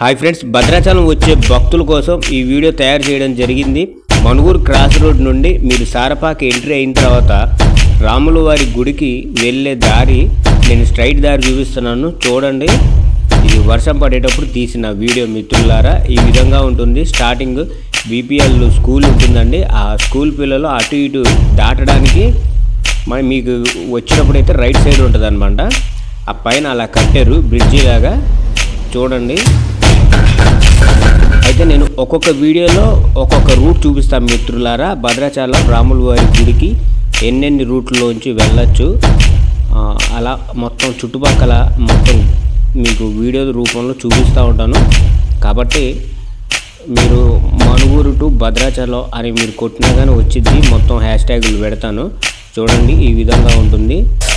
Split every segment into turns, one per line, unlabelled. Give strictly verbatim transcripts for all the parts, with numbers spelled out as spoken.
Hi friends, Bhadrachalam వచ్చే భక్తుల కోసం ఈ వీడియో తయారు చేయడం జరిగింది. మనుగూరు క్రాస్ రోడ్ నుండి మీరు సారపాక ఎంట్రీ అయిన తర్వాత రాముల వారి గుడికి వెళ్ళే దారి నేను స్ట్రైట్ దారి చూపిస్తున్నాను. చూడండి, ఇది వర్షం పడేటప్పుడు తీసిన వీడియో మిత్రులారా. ఈ విధంగా ఉంటుంది. స్టార్టింగ్ బీపీఎల్ స్కూల్ ఉంటుందండి. ఆ స్కూల్ పిల్లలు అటు ఇటు దాటడానికి మరి మీకు వచ్చినప్పుడు అయితే రైట్ సైడ్ ఉంటుంది అనమాట. ఆ పైన అలా కట్టారు బ్రిడ్జి లాగా. చూడండి, అయితే నేను ఒక్కొక్క వీడియోలో ఒక్కొక్క రూట్ చూపిస్తాను మిత్రులారా. భద్రాచలం రాముల వారి గుడికి ఎన్నెన్ని రూట్లోంచి వెళ్ళచ్చు అలా మొత్తం చుట్టుపక్కల మొత్తం మీకు వీడియో రూపంలో చూపిస్తూ ఉంటాను. కాబట్టి మీరు మనుగూరు టు భద్రాచలం అని మీరు కొట్టినా కానీ వచ్చింది. మొత్తం హ్యాష్ ట్యాగులు పెడతాను. చూడండి, ఈ విధంగా ఉంటుంది.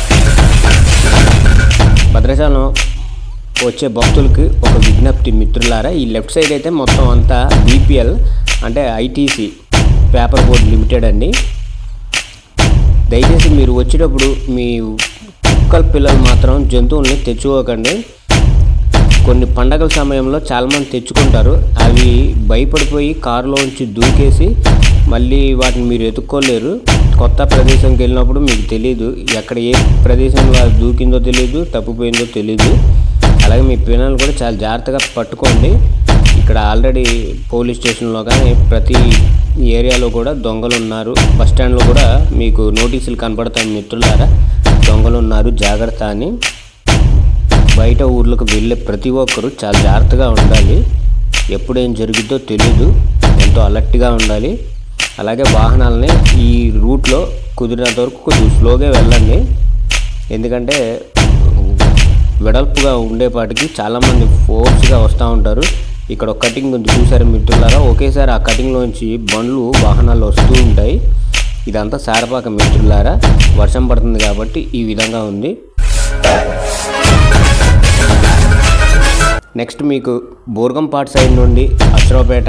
భద్రాచలం వచ్చే భక్తులకి ఒక విజ్ఞప్తి మిత్రులారా. ఈ లెఫ్ట్ సైడ్ అయితే మొత్తం అంతా బీపీఎల్ అంటే ఐటీసీ పేపర్ బోర్డ్ లిమిటెడ్ అండి. దయచేసి మీరు వచ్చేటప్పుడు మీ కుక్కల పిల్లలు మాత్రం జంతువుల్ని తెచ్చుకోకండి. కొన్ని పండగల సమయంలో చాలామంది తెచ్చుకుంటారు. అవి భయపడిపోయి కారులోంచి దూకేసి మళ్ళీ వాటిని మీరు ఎత్తుక్కోలేరు. కొత్త ప్రదేశంకి వెళ్ళినప్పుడు మీకు తెలియదు ఎక్కడ ఏ ప్రదేశంలో దూకిందో తెలియదు, తప్పిపోయిందో తెలియదు. అలాగే మీ పిల్లలు కూడా చాలా జాగ్రత్తగా పట్టుకోండి. ఇక్కడ ఆల్రెడీ పోలీస్ స్టేషన్లో కానీ ప్రతి ఏరియాలో కూడా దొంగలు ఉన్నారు. బస్ స్టాండ్లో కూడా మీకు నోటీసులు కనపడతాయి మిత్రులారా, దొంగలు ఉన్నారు జాగ్రత్త అని. బయట ఊర్లకు వెళ్ళే ప్రతి ఒక్కరు చాలా జాగ్రత్తగా ఉండాలి. ఎప్పుడేం జరుగుద్దో తెలీదు, ఎంతో అలర్ట్గా ఉండాలి. అలాగే వాహనాలని ఈ రూట్లో కుదిరినంత వరకు కొద్దిగా స్లోగా వెళ్ళండి. ఎందుకంటే వెడల్పుగా ఉండేపాటికి చాలామంది ఫోర్స్గా వస్తూ ఉంటారు. ఇక్కడ ఒక కటింగ్ ఉంది చూసారు మిత్రులారా. ఒకేసారి ఆ కటింగ్లోంచి బండ్లు వాహనాలు వస్తూ ఉంటాయి. ఇదంతా సారపాక మిత్రులారా. వర్షం పడుతుంది కాబట్టి ఈ విధంగా ఉంది. నెక్స్ట్ మీకు బోర్గంపాటి సైడ్ నుండి అశ్రావుపేట,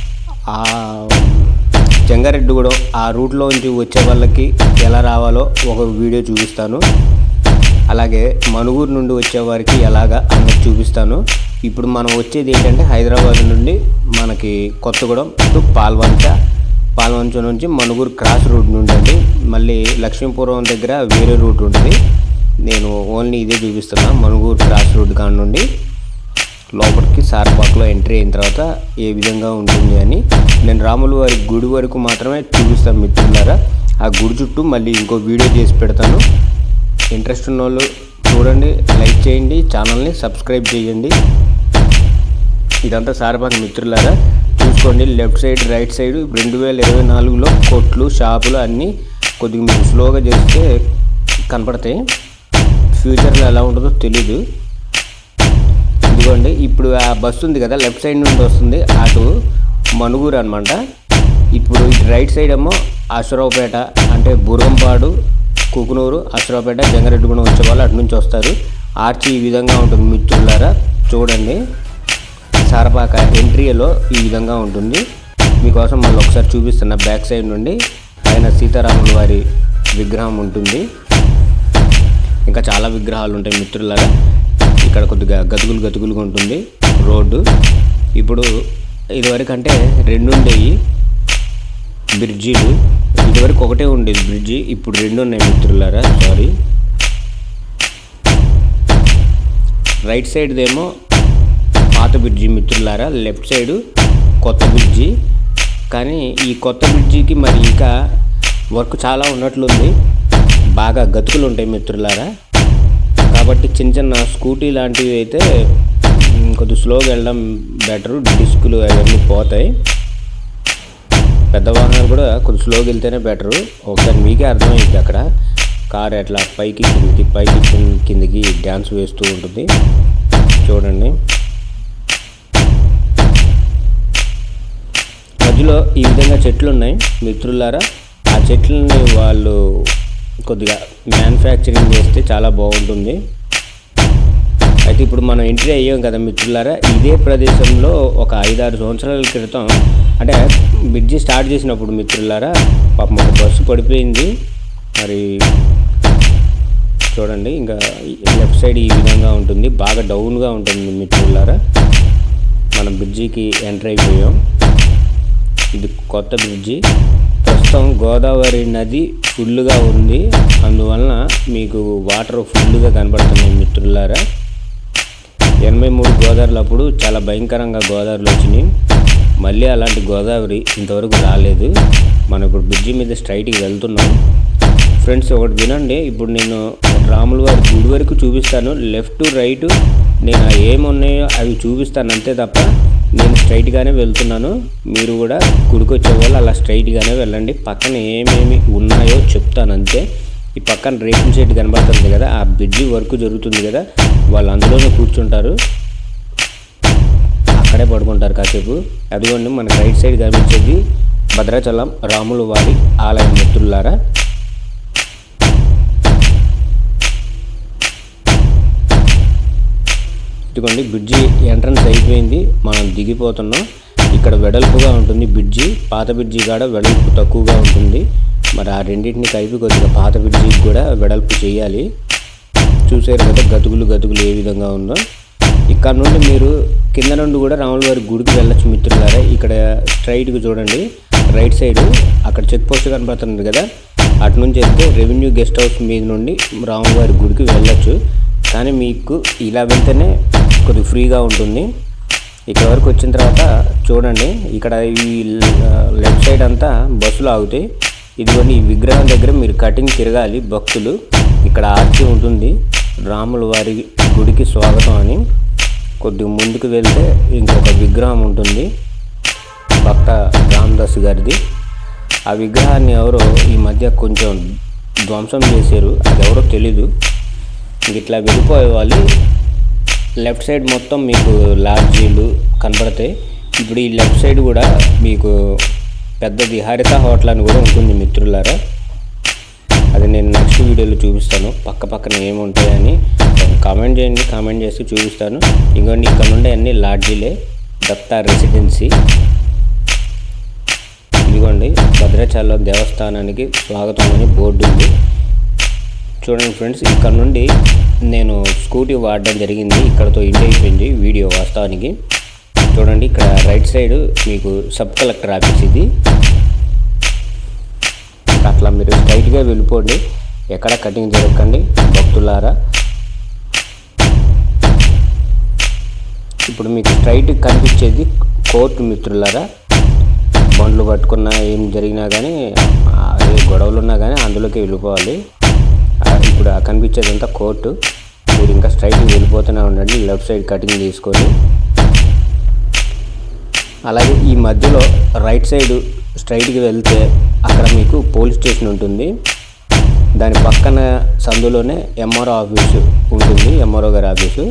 జంగారెడ్డిగూడెం ఆ రూట్లోంచి వచ్చే వాళ్ళకి ఎలా రావాలో ఒక వీడియో చూపిస్తాను. అలాగే మనుగూరు నుండి వచ్చేవారికి ఎలాగా అన్నది చూపిస్తాను. ఇప్పుడు మనం వచ్చేది ఏంటంటే హైదరాబాద్ నుండి మనకి కొత్తగూడెం టు పాల్వంచ, పాల్వంచ నుంచి మనుగూరు క్రాస్ రూట్ నుండి అండి. మళ్ళీ లక్ష్మీపురం దగ్గర వేరే రూట్ ఉంటుంది. నేను ఓన్లీ ఇదే చూపిస్తున్నాను. మనుగూరు క్రాస్ రూట్ కాడ నుండి లోపలికి సారపాకలో ఎంట్రీ అయిన తర్వాత ఏ విధంగా ఉంటుంది అని నేను రాముల వారి గుడి వరకు మాత్రమే చూపిస్తాను మిత్రులారా. ఆ గుడి చుట్టూ మళ్ళీ ఇంకో వీడియో చేసి పెడతాను. ఇంట్రెస్ట్ ఉన్న వాళ్ళు చూడండి, లైక్ చేయండి, ఛానల్ని సబ్స్క్రైబ్ చేయండి. ఇదంతా సారపాక మిత్రులారా. చూసుకోండి, లెఫ్ట్ సైడ్ రైట్ సైడ్ రెండు వేల ఇరవై నాలుగులో కొట్లు షాపులు అన్నీ కొద్దిగా మీరు స్లోగా చేస్తే కనపడతాయి. ఫ్యూచర్లో ఎలా ఉంటుందో తెలీదు. ఇదిగోండి, ఇప్పుడు ఆ బస్సు ఉంది కదా లెఫ్ట్ సైడ్ నుండి వస్తుంది, అటు మనుగూరు అనమాట. ఇప్పుడు ఇటు రైట్ సైడ్ ఏమో అశ్రావుపేట అంటే బుర్రంపాడు, కుకునూరు, అశ్రావుపేట, జంగారెడ్డిగూడెం వచ్చే వాళ్ళు అటు నుంచి వస్తారు. ఆర్చి ఈ విధంగా ఉంటుంది మిత్రులారా. చూడండి, సారపాక ఎంట్రీలో ఈ విధంగా ఉంటుంది. మీకోసం మళ్ళీ ఒకసారి చూపిస్తున్న బ్యాక్ సైడ్ నుండి పైన సీతారాముల వారి విగ్రహం ఉంటుంది. ఇంకా చాలా విగ్రహాలు ఉంటాయి మిత్రులారా. ఇక్కడ కొద్దిగా గతుకులు గతుకులుగా ఉంటుంది రోడ్డు. ఇప్పుడు ఇదివరకు అంటే రెండు ఉండేవి బ్రిడ్జీలు, ఇదివరకు ఒకటే ఉండేది బ్రిడ్జి, ఇప్పుడు రెండు ఉన్నాయి మిత్రులారా. సారీ, రైట్ సైడ్దేమో పాత బ్రిడ్జి మిత్రులారా, లెఫ్ట్ సైడు కొత్త బ్రిడ్జి. కానీ ఈ కొత్త బ్రిడ్జికి మరి ఇంకా వర్క్ చాలా ఉన్నట్లుంది. బాగా గతుకులు ఉంటాయి మిత్రులారా. కాబట్టి చిన్న చిన్న స్కూటీ లాంటివి అయితే కొద్దిగా స్లోగా వెళ్ళడం బెటరు. డిస్కులు అవన్నీ పోతాయి. పెద్ద వాహనాలు కూడా కొంచెం స్లోగా వెళ్తేనే బెటరు. ఒకసారి మీకే అర్థమైంది అక్కడ కారు ఎట్లా పైకి కిందికి పైకి కిందికి డ్యాన్స్ వేస్తూ ఉంటుంది. చూడండి, మధ్యలో ఈ విధంగా చెట్లు ఉన్నాయి మిత్రులారా. ఆ చెట్లని వాళ్ళు కొద్దిగా మ్యానుఫ్యాక్చరింగ్ చేస్తే చాలా బాగుంటుంది. అయితే ఇప్పుడు మనం ఎంట్రీ అయ్యాం కదా మిత్రులారా. ఇదే ప్రదేశంలో ఒక ఐదారు సంవత్సరాల క్రితం అంటే బ్రిడ్జి స్టార్ట్ చేసినప్పుడు మిత్రులారా పాపం ఒక బస్సు పడిపోయింది. మరి చూడండి, ఇంకా లెఫ్ట్ సైడ్ ఈ విధంగా ఉంటుంది. బాగా డౌన్గా ఉంటుంది మిత్రులారా. బ్రిడ్జికి ఎంటర్ అయిపోయాం. ఇది కొత్త బ్రిడ్జి. ప్రస్తుతం గోదావరి నది ఫుల్గా ఉంది, అందువలన మీకు వాటర్ ఫుల్గా కనబడుతున్నాయి మిత్రులారా. ఎనభై మూడు గోదావరిలు అప్పుడు చాలా భయంకరంగా గోదావరిలో వచ్చినాయి. మళ్ళీ అలాంటి గోదావరి ఇంతవరకు రాలేదు. మనం ఇప్పుడు బ్రిడ్జి మీద స్ట్రైట్కి వెళ్తున్నాం. ఫ్రెండ్స్ ఒకటి వినండి, ఇప్పుడు నేను రాముల వారి గుడి వరకు చూపిస్తాను. లెఫ్ట్ రైట్ నేను ఏమున్నాయో అవి చూపిస్తాను అంతే తప్ప నేను స్ట్రైట్గానే వెళ్తున్నాను. మీరు కూడా గుడికి వచ్చే వాళ్ళు అలా స్ట్రైట్గానే వెళ్ళండి. పక్కన ఏమేమి ఉన్నాయో చెప్తాను అంతే. ఈ పక్కన రేకుల షెడ్ కనబడుతుంది కదా, ఆ బ్రిడ్జి వర్క్ జరుగుతుంది కదా, వాళ్ళు అందులోనే కూర్చుంటారు, అక్కడే పడుకుంటారు కాసేపు. అదిగోండి మనకు రైట్ సైడ్ కనిపించేది భద్రాచలం రాముల వారి ఆలయం మిత్రులారా. ఇదిగోండి బ్రిడ్జి ఎంట్రన్స్ అయిపోయింది, మనం దిగిపోతున్నాం. ఇక్కడ వెడల్పుగా ఉంటుంది బ్రిడ్జి, పాత బ్రిడ్జి కాడ వెడల్పు తక్కువగా ఉంటుంది. మరి ఆ రెండింటిని కలిపి కొద్దిగా పాత బ్రిడ్జికి కూడా వెడల్పు చేయాలి. చూసారు కదా గతుకులు గతుకులు ఏ విధంగా ఉందో. ఇక్కడ నుండి మీరు కింద నుండి కూడా రాముల వారి గుడికి వెళ్ళొచ్చు మిత్రులారా. ఇక్కడ స్ట్రైట్గా చూడండి, రైట్ సైడ్ అక్కడ చెక్ పోస్ట్ కనబడుతుంది కదా, అటు నుంచి వెళ్తే రెవెన్యూ గెస్ట్ హౌస్ మీద నుండి రాముల వారి గుడికి వెళ్ళొచ్చు. కానీ మీకు ఇలా వెళ్తేనే కొద్దిగా ఫ్రీగా ఉంటుంది. ఇక్కడ వరకు వచ్చిన తర్వాత చూడండి, ఇక్కడ ఈ లెఫ్ట్ సైడ్ అంతా బస్సులు ఆగుతాయి. ఇదిగోండి ఈ విగ్రహం దగ్గర మీరు కటింగ్ తిరగాలి భక్తులు. ఇక్కడ ఆర్చి ఉంటుంది, రాముల వారి గుడికి స్వాగతం అని. కొద్దిగా ముందుకు వెళ్తే ఇంకొక విగ్రహం ఉంటుంది భక్త రామదాస్ గారిది. ఆ విగ్రహాన్ని ఎవరో ఈ మధ్య కొంచెం ధ్వంసం చేశారు, అది ఎవరో తెలీదు. ఇట్లా వెళ్ళిపోయేవాళ్ళు లెఫ్ట్ సైడ్ మొత్తం మీకు లాడ్జీలు కనబడతాయి. ఇప్పుడు ఈ లెఫ్ట్ సైడ్ కూడా మీకు పెద్దది హరిత హోటల్ అని కూడా ఉంటుంది మిత్రులారా. అది నేను నెక్స్ట్ వీడియోలో చూపిస్తాను, పక్క పక్కన ఏముంటాయని కామెంట్ చేయండి, కామెంట్ చేసి చూపిస్తాను. ఇంకోండి ఇక్కడ నుండి అన్ని లాడ్జీలే, దత్తా రెసిడెన్సీ. ఇదిగోండి భద్రాచలం దేవస్థానానికి స్వాగతం అని బోర్డు ఉంది. చూడండి ఫ్రెండ్స్, ఇక్కడ నుండి నేను స్కూటీ వాడడం జరిగింది, ఇక్కడతో ఎండ్ అయిపోయింది వీడియో వాస్తవానికి. చూడండి ఇక్కడ రైట్ సైడ్ మీకు సబ్ కలెక్టర్ ఆఫీస్ ఇది. అట్లా మీరు స్ట్రైట్గా వెళ్ళిపోండి, ఎక్కడ కటింగ్ జరగకండి భక్తులారా. ఇప్పుడు మీకు స్ట్రైట్ కనిపించేది కోర్టు మిత్రులారా. బండ్లు పట్టుకున్నా ఏం జరిగినా కానీ, ఏ గొడవలు ఉన్నా కానీ అందులోకి వెళ్ళిపోవాలి. ఇప్పుడు కనిపించేదంతా కోర్టు. మీరు ఇంకా స్ట్రైట్గా వెళ్ళిపోతూనే ఉండండి లెఫ్ట్ సైడ్ కటింగ్ తీసుకొని. అలాగే ఈ మధ్యలో రైట్ సైడ్ స్ట్రైట్గా వెళ్తే అక్కడ మీకు పోలీస్ స్టేషన్ ఉంటుంది. దాని పక్కన సందులోనే ఎంఆర్ఓ ఆఫీసు ఉంటుంది, ఎంఆర్ఓ గారి ఆఫీసు.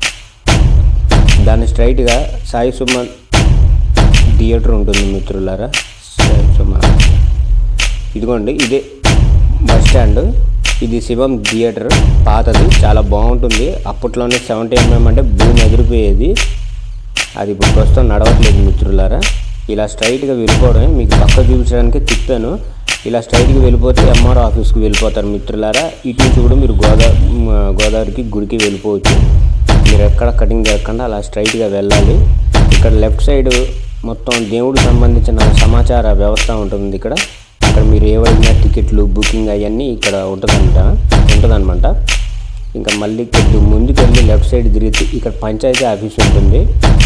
దాని స్ట్రైట్గా సాయి సుమన్ థియేటర్ ఉంటుంది మిత్రులారా. సాయి సుమన్ ఇదిగోండి ఇదే బస్ స్టాండ్. ఇది శివం థియేటర్, పాతది, చాలా బాగుంటుంది. అప్పట్లోనే సెవెంటీ ఎంఎం అంటే భూమి ఎదిరిపోయేది, అది ఇప్పుడు ప్రస్తుతం నడవట్లేదు మిత్రులారా. ఇలా స్ట్రైట్గా వెళ్ళిపోవడమే, మీకు పక్క చూపించడానికి తిప్పాను. ఇలా స్ట్రైట్గా వెళ్ళిపోతే ఎంఆర్ఓ ఆఫీస్కి వెళ్ళిపోతారు మిత్రులారా. ఇటు నుంచి కూడా మీరు గోదావరి గోదావరికి గుడికి వెళ్ళిపోవచ్చు. మీరు ఎక్కడ కటింగ్ జరగకుండా అలా స్ట్రైట్గా వెళ్ళాలి. ఇక్కడ లెఫ్ట్ సైడ్ మొత్తం దేవుడికి సంబంధించిన సమాచార వ్యవస్థ ఉంటుంది. ఇక్కడ అక్కడ మీరు ఏవైనా టికెట్లు బుకింగ్ అవన్నీ ఇక్కడ ఉంటుందంట ఉంటుందన్నమాట. ఇంకా మళ్ళీ కొద్ది ముందుకు వెళ్ళి లెఫ్ట్ సైడ్ తిరిగితే ఇక్కడ పంచాయతీ ఆఫీస్ ఉంటుంది.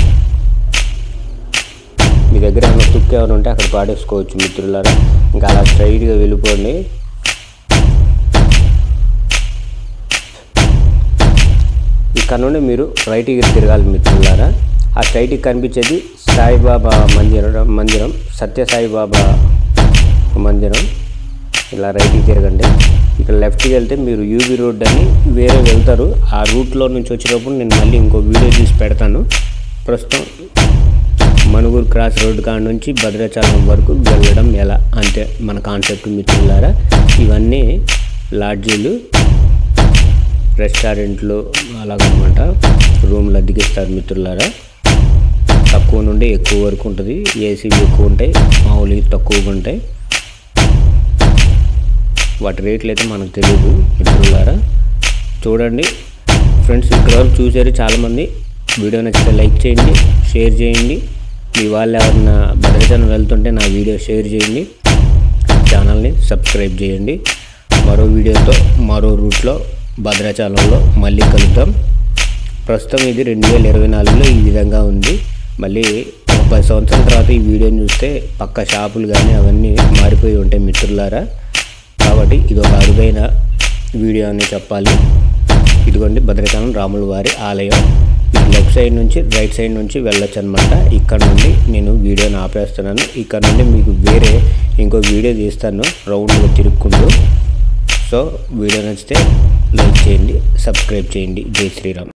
మీ దగ్గర ఏమైనా తుక్కు ఎవరు ఉంటే అక్కడ పాడేసుకోవచ్చు మిత్రులారా. ఇంకా అలా స్ట్రైట్గా వెళ్ళిపోండి. ఇక్కడ నుండి మీరు రైట్కి తిరగాలి మిత్రులారా. ఆ స్ట్రైట్కి కనిపించేది సాయిబాబా మందిరం మందిరం సత్య సాయిబాబా మందిరం. ఇలా రైట్కి తిరగండి. ఇక్కడ లెఫ్ట్కి వెళ్తే మీరు యూబీ రోడ్ అని వేరే వెళ్తారు. ఆ రూట్లో నుంచి వచ్చినప్పుడు నేను మళ్ళీ ఇంకో వీడియో తీసి పెడతాను. ప్రస్తుతం మనుగురు క్రాస్ రోడ్ కాడ నుంచి భద్రాచలం వరకు వెళ్ళడం ఎలా అంతే మన కాన్సెప్ట్ మిత్రులారా. ఇవన్నీ లాడ్జీలు, రెస్టారెంట్లు అలాగనమాట. రూమ్లు అద్దెకిస్తారు మిత్రులారా. తక్కువ నుండి ఎక్కువ వరకు ఉంటుంది. ఏసీలు ఎక్కువ ఉంటాయి, మామూలుగా తక్కువగా ఉంటాయి. వాటి రేట్లు అయితే మనకు తెలియదు మిత్రులారా. చూడండి ఫ్రెండ్స్, ఇక్కడ వరకు చూసారు చాలామంది. వీడియో నచ్చితే లైక్ చేయండి, షేర్ చేయండి. మీ వాళ్ళు ఎవరన్నా భద్రాచలం వెళ్తుంటే నా వీడియో షేర్ చేయండి. ఛానల్ని సబ్స్క్రైబ్ చేయండి. మరో వీడియోతో మరో రూట్లో భద్రాచలంలో మళ్ళీ కలుద్దాం. ప్రస్తుతం ఇది రెండు వేల ఇరవై నాలుగులో ఈ విధంగా ఉంది. మళ్ళీ ఒక పది సంవత్సరాల తర్వాత ఈ వీడియోని చూస్తే పక్క షాపులు కానీ అవన్నీ మారిపోయి ఉంటాయి మిత్రులారా. కాబట్టి ఇది ఒక అరుదైన వీడియో అని చెప్పాలి. ఇదిగోండి భద్రాచలం రాముల వారి ఆలయం. ఇది లెఫ్ట్ సైడ్ నుంచి రైట్ సైడ్ నుంచి వెళ్ళొచ్చు అనమాట. ఇక్కడ నుండి నేను వీడియోని ఆపేస్తున్నాను. ఇక్కడ నుండి మీకు వేరే ఇంకో వీడియో తీస్తాను రౌండ్గా తిరుక్కుంటూ. సో వీడియో నచ్చితే లైక్ చేయండి, సబ్స్క్రైబ్ చేయండి. జై శ్రీరామ్.